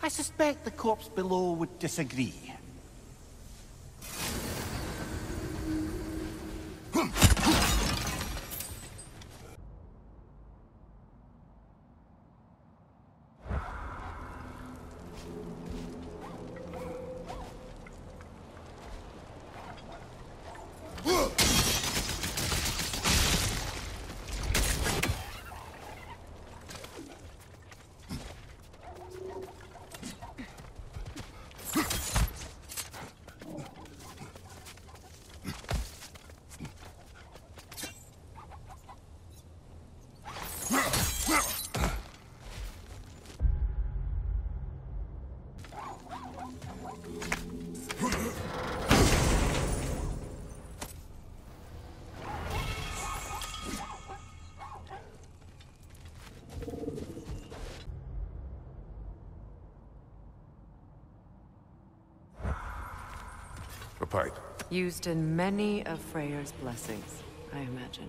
I suspect the corpse below would disagree. A pipe. Used in many of Freyr's blessings, I imagine.